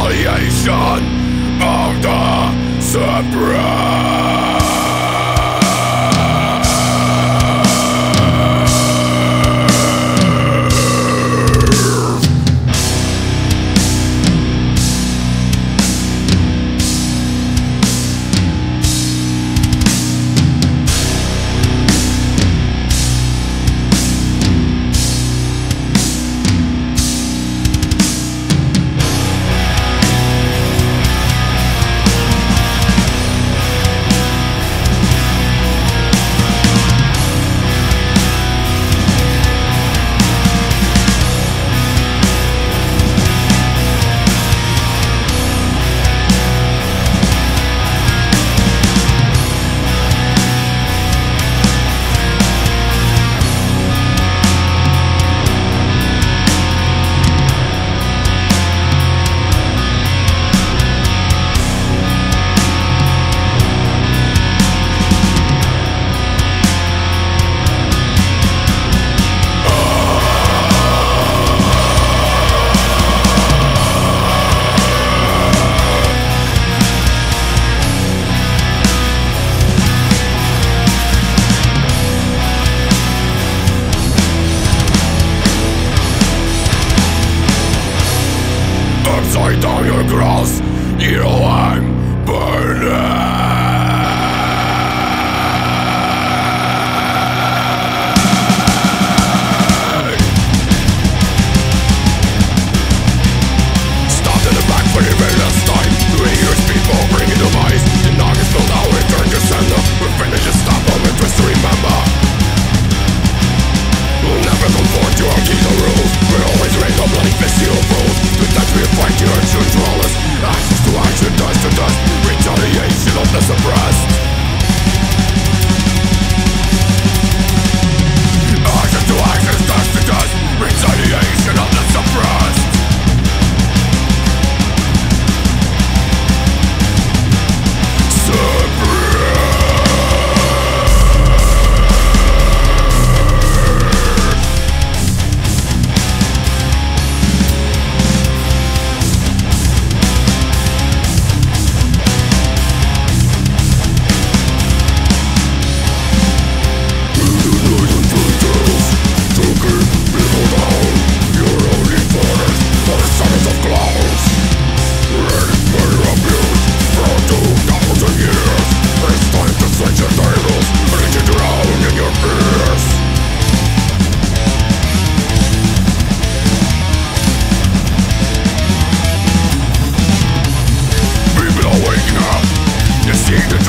retaliation of the suppressed. Upside down your cross, you know I'm burning. Stopped in the back for the very last time. 3 years people bringing demise. The nuggets filled out, return to sender. We're finished, just stop on the twist to remember. We'll never conform to our keys or rules. We'll always raise our bloody fist to your fools. To touch me and fight your actions lawless. Access to action, dust to dust. Retaliation of the suppressed. Access to action, dust to dust. Retaliation of the suppressed. See the